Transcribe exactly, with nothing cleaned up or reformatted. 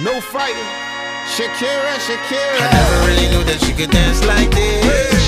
No fighting. Shakira, Shakira. I never really knew that she could dance like this.